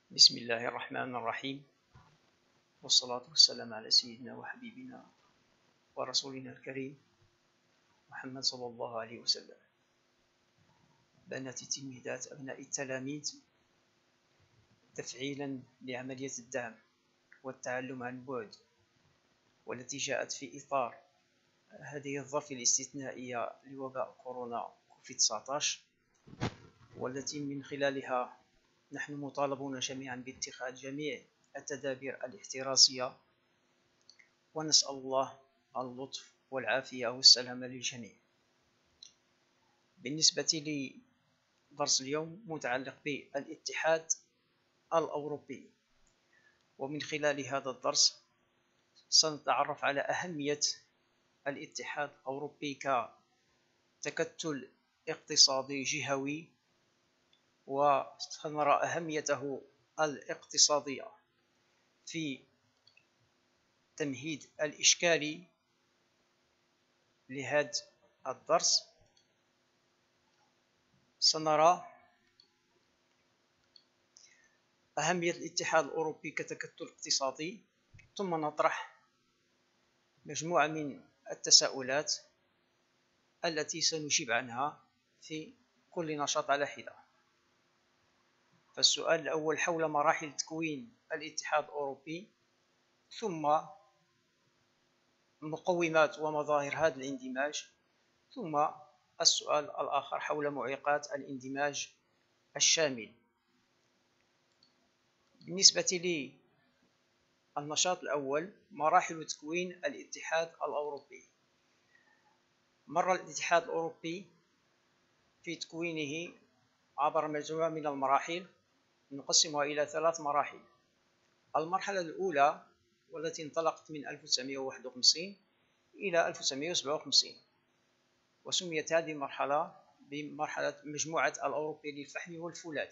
بسم الله الرحمن الرحيم، والصلاة والسلام على سيدنا وحبيبنا ورسولنا الكريم محمد صلى الله عليه وسلم. بنات التلميذات، أبناء التلاميذ، تفعيلا لعملية الدعم والتعلم عن بعد، والتي جاءت في إطار هذه الظرف الاستثنائية لوباء كورونا كوفيد-19، والتي من خلالها نحن مطالبون جميعا باتخاذ جميع التدابير الاحترازية، ونسأل الله اللطف والعافية والسلامة للجميع. بالنسبة لدرس اليوم متعلق بالاتحاد الأوروبي، ومن خلال هذا الدرس سنتعرف على أهمية الاتحاد الأوروبي كتكتل اقتصادي جهوي، وسنرى أهميته الاقتصادية في تمهيد الإشكال لهذا الدرس. سنرى أهمية الاتحاد الأوروبي كتكتل اقتصادي، ثم نطرح مجموعة من التساؤلات التي سنجيب عنها في كل نشاط على حدة. فالسؤال الأول حول مراحل تكوين الاتحاد الأوروبي، ثم مقومات ومظاهر هذا الاندماج، ثم السؤال الآخر حول معيقات الاندماج الشامل. بالنسبة للنشاط الأول، مراحل تكوين الاتحاد الأوروبي. مر الاتحاد الأوروبي في تكوينه عبر مجموعة من المراحل، نقسمها إلى 3 مراحل. المرحلة الأولى والتي انطلقت من 1951 إلى 1957، وسميت هذه المرحلة بمرحلة مجموعة الأوروبي للفحم والفولاذ.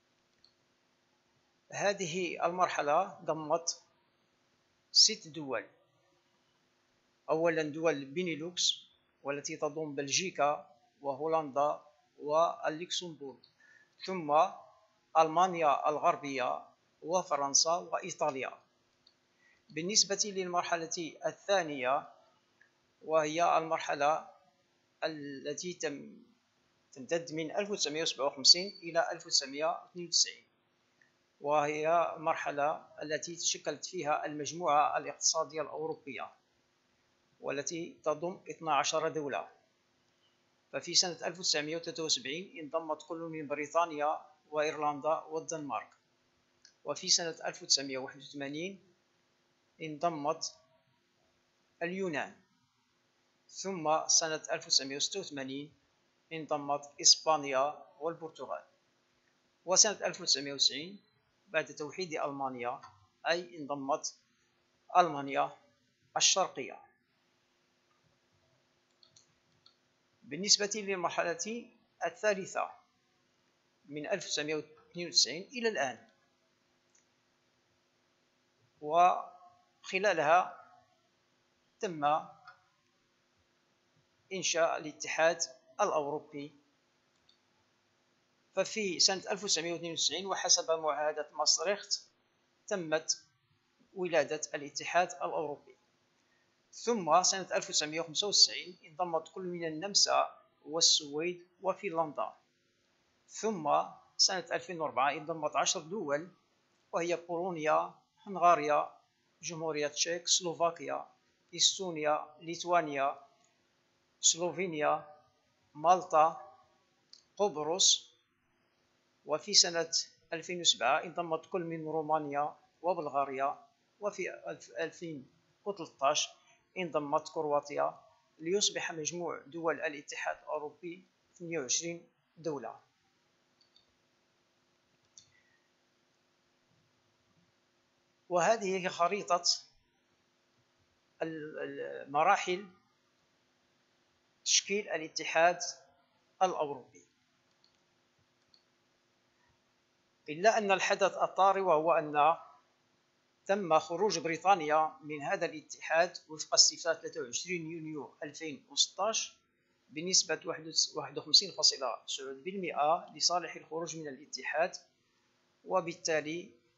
هذه المرحلة ضمت 6 دول. أولا دول بينيلوكس، والتي تضم بلجيكا وهولندا واللكسمبورغ، ثم ألمانيا الغربية وفرنسا وإيطاليا. بالنسبة للمرحلة الثانية، وهي المرحلة التي تمتد من 1957 إلى 1992، وهي المرحلة التي تشكلت فيها المجموعة الاقتصادية الأوروبية، والتي تضم 12 دولة. ففي سنة 1973 انضمت كل من بريطانيا وإيرلندا والدنمارك، وفي سنة 1981 انضمت اليونان، ثم سنة 1986 انضمت إسبانيا والبرتغال، وسنة 1990 بعد توحيد ألمانيا أي انضمت ألمانيا الشرقية. بالنسبة للمرحلة الثالثة من 1992 إلى الآن، وخلالها تم إنشاء الاتحاد الأوروبي. ففي سنة 1992 وحسب معاهدة ماستريخت تمت ولادة الاتحاد الأوروبي. ثم سنة 1995 انضمت كل من النمسا والسويد وفنلندا. ثم سنة 2004 انضمت 10 دول، وهي بولونيا، هنغاريا، جمهورية تشيك، سلوفاكيا، إستونيا، ليتوانيا، سلوفينيا، مالطا، قبرص. وفي سنة 2007 انضمت كل من رومانيا وبلغاريا. وفي 2013 انضمت كرواتيا، ليصبح مجموع دول الاتحاد الأوروبي 22 دولة. وهذه هي خريطة مراحل تشكيل الاتحاد الأوروبي. إلا أن الحدث الطارئ وهو أن تم خروج بريطانيا من هذا الاتحاد وفق استفتاء 23 يونيو 2016 بنسبة 51.9% لصالح الخروج من الاتحاد، وبالتالي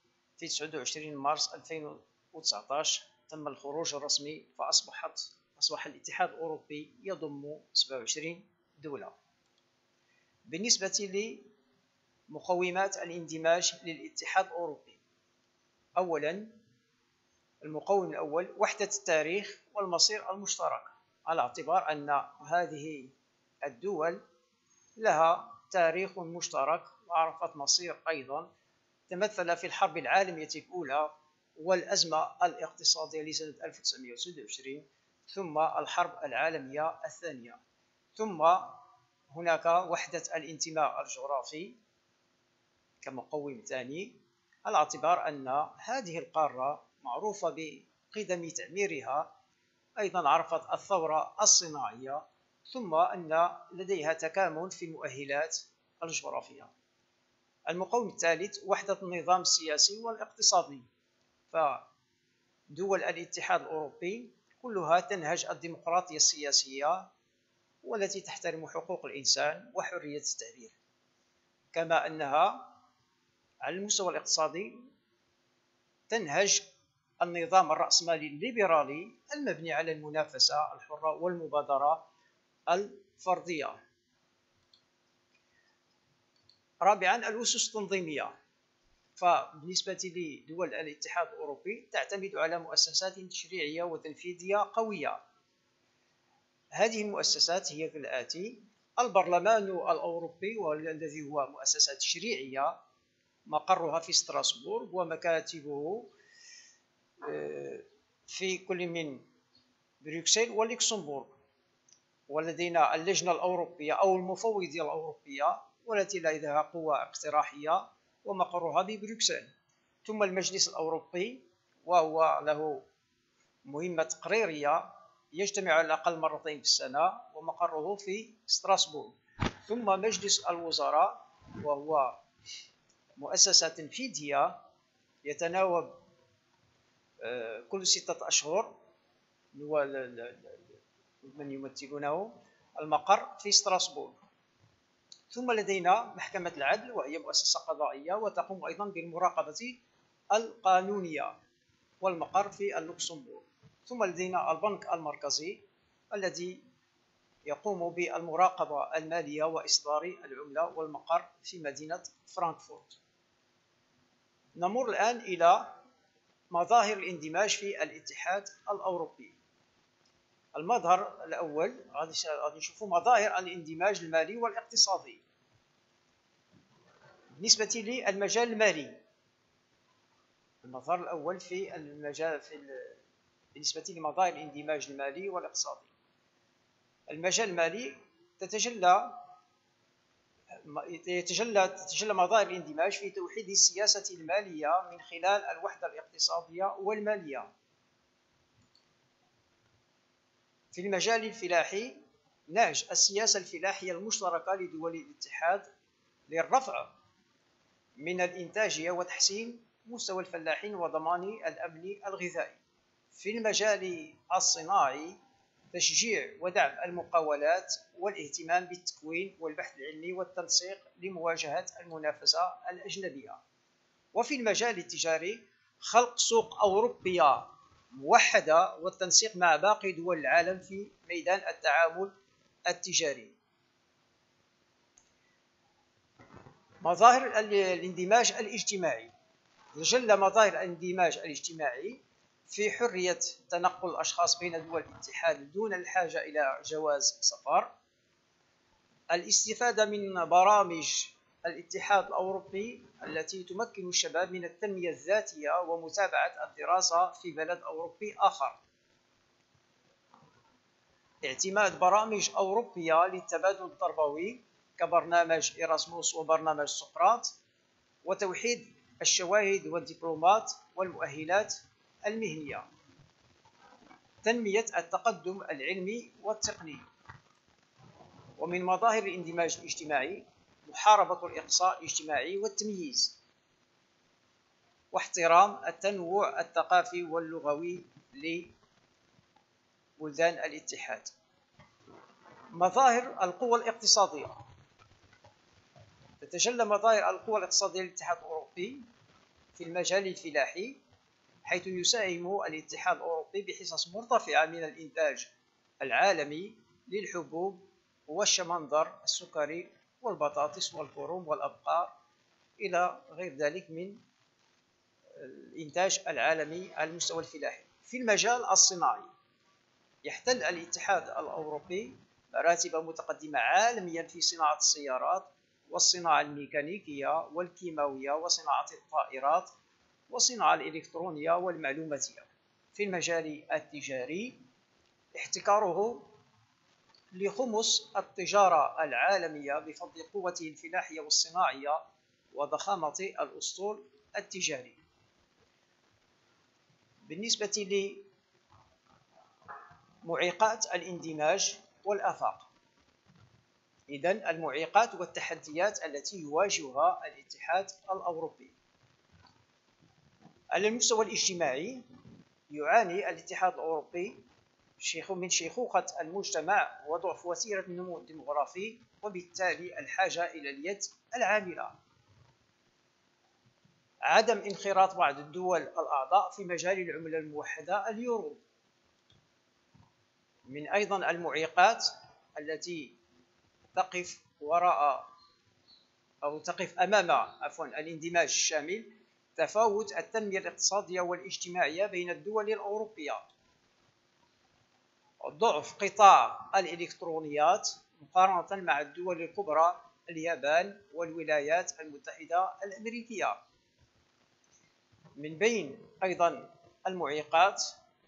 في 29 مارس 2019 تم الخروج الرسمي، فأصبح الاتحاد الأوروبي يضم 27 دولة. بالنسبة لمقومات الاندماج للاتحاد الأوروبي، أولا المقوم الأول وحدة التاريخ والمصير المشترك، على اعتبار أن هذه الدول لها تاريخ مشترك وعرفت مصير أيضا تمثل في الحرب العالمية الأولى والأزمة الاقتصادية لسنة 1929، ثم الحرب العالمية الثانية، ثم هناك وحدة الانتماء الجغرافي كمقوم ثاني، على اعتبار أن هذه القارة معروفة بقدم تعميرها، أيضا عرفت الثورة الصناعية، ثم أن لديها تكامل في المؤهلات الجغرافية. المقوم الثالث وحدة النظام السياسي والاقتصادي، فدول الاتحاد الأوروبي كلها تنهج الديمقراطية السياسية والتي تحترم حقوق الإنسان وحرية التعبير، كما أنها على المستوى الاقتصادي تنهج النظام الرأسمالي الليبرالي المبني على المنافسة الحرة والمبادرة الفردية. رابعا الأسس التنظيمية، فبالنسبة لدول الاتحاد الأوروبي تعتمد على مؤسسات تشريعية وتنفيذية قوية. هذه المؤسسات هي كالآتي: البرلمان الأوروبي والذي هو مؤسسة تشريعية مقرها في ستراسبورغ ومكاتبه في كل من بروكسل ولوكسمبورغ. ولدينا اللجنة الأوروبية أو المفوضية الأوروبية والتي لديها قوة اقتراحية ومقرها ببروكسل. ثم المجلس الأوروبي وهو له مهمة تقريرية يجتمع على الأقل مرتين في السنة ومقره في ستراسبورغ. ثم مجلس الوزراء وهو مؤسسة تنفيذية يتناوب كل 6 أشهر من يمثلونه، المقر في ستراسبورغ. ثم لدينا محكمة العدل وهي مؤسسة قضائية وتقوم أيضا بالمراقبة القانونية والمقر في اللوكسمبورغ. ثم لدينا البنك المركزي الذي يقوم بالمراقبة المالية وإصدار العملة والمقر في مدينة فرانكفورت. نمر الآن إلى مظاهر الاندماج في الاتحاد الأوروبي. المظهر الأول غادي نشوفوا مظاهر الاندماج المالي والاقتصادي. بالنسبة للمجال المالي، المظهر الأول في المجال بالنسبة لمظاهر الاندماج المالي والاقتصادي، المجال المالي تتجلى مظاهر الاندماج في توحيد السياسة المالية من خلال الوحدة الاقتصادية والمالية. في المجال الفلاحي، نهج السياسة الفلاحية المشتركة لدول الاتحاد للرفع من الإنتاجية وتحسين مستوى الفلاحين وضمان الأمن الغذائي. في المجال الصناعي، تشجيع ودعم المقاولات والاهتمام بالتكوين والبحث العلمي والتنسيق لمواجهة المنافسة الأجنبية. وفي المجال التجاري، خلق سوق أوروبية موحدة والتنسيق مع باقي دول العالم في ميدان التعامل التجاري. مظاهر الاندماج الاجتماعي، تجلى مظاهر الاندماج الاجتماعي في حرية تنقل الأشخاص بين دول الاتحاد دون الحاجة إلى جواز سفر، الاستفادة من برامج الاتحاد الأوروبي التي تمكن الشباب من التنمية الذاتية ومتابعة الدراسة في بلد أوروبي آخر، اعتماد برامج أوروبية للتبادل التربوي كبرنامج إيراسموس وبرنامج سقراط، وتوحيد الشواهد والدبلومات والمؤهلات المهنية، تنمية التقدم العلمي والتقني. ومن مظاهر الاندماج الاجتماعي محاربة الإقصاء الاجتماعي والتمييز، واحترام التنوع الثقافي واللغوي لبلدان الاتحاد. مظاهر القوى الاقتصادية، تتجلى مظاهر القوى الاقتصادية للاتحاد الأوروبي في المجال الفلاحي، حيث يساهم الاتحاد الأوروبي بحصص مرتفعة من الإنتاج العالمي للحبوب والشمندر السكري والبطاطس والكروم والأبقار إلى غير ذلك من الإنتاج العالمي على المستوى الفلاحي. في المجال الصناعي يحتل الاتحاد الأوروبي مراتب متقدمة عالميا في صناعة السيارات والصناعة الميكانيكية والكيماوية وصناعة الطائرات والصناعة الإلكترونية والمعلوماتية. في المجال التجاري احتكاره لخمس التجارة العالمية بفضل قوته الفلاحية والصناعية وضخامة الأسطول التجاري. بالنسبة لمعيقات الاندماج والآفاق، إذن المعيقات والتحديات التي يواجهها الاتحاد الأوروبي. على المستوى الاجتماعي يعاني الاتحاد الأوروبي من شيخوخة المجتمع وضعف وتيرة النمو الديمغرافي، وبالتالي الحاجة إلى اليد العاملة. عدم انخراط بعض الدول الأعضاء في مجال العملة الموحدة اليورو. من أيضا المعيقات التي تقف أمام الاندماج الشامل تفاوت التنمية الاقتصادية والاجتماعية بين الدول الأوروبية، ضعف قطاع الإلكترونيات مقارنة مع الدول الكبرى اليابان والولايات المتحدة الأمريكية. من بين أيضا المعيقات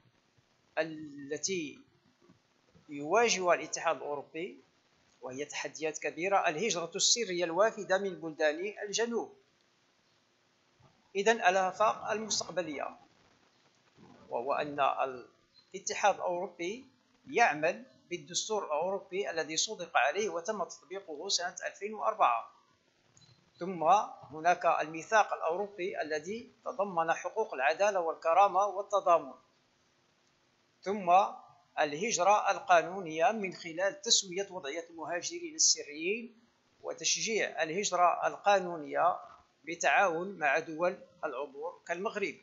التي يواجهها الاتحاد الأوروبي وهي تحديات كبيرة الهجرة السرية الوافدة من بلدان الجنوب. إذن الآفاق المستقبلية وهو أن الاتحاد الأوروبي يعمل بالدستور الأوروبي الذي صدق عليه وتم تطبيقه سنة 2004. ثم هناك الميثاق الأوروبي الذي تضمن حقوق العدالة والكرامة والتضامن. ثم الهجرة القانونية من خلال تسوية وضعية المهاجرين السريين وتشجيع الهجرة القانونية بتعاون مع دول العبور كالمغرب.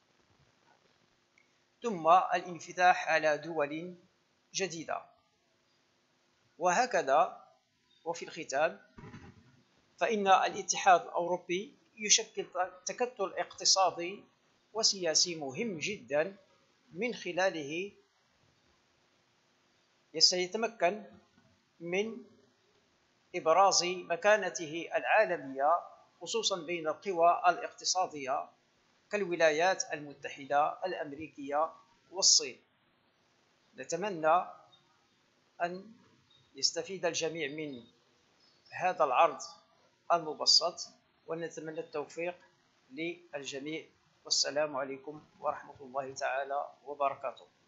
ثم الانفتاح على دول جديدة. وهكذا وفي الختام فإن الاتحاد الأوروبي يشكل تكتل اقتصادي وسياسي مهم جدا، من خلاله سيتمكن من إبراز مكانته العالمية خصوصا بين القوى الاقتصادية كالولايات المتحدة الأمريكية والصين. نتمنى أن يستفيد الجميع من هذا العرض المبسط، ونتمنى التوفيق للجميع، والسلام عليكم ورحمة الله تعالى وبركاته.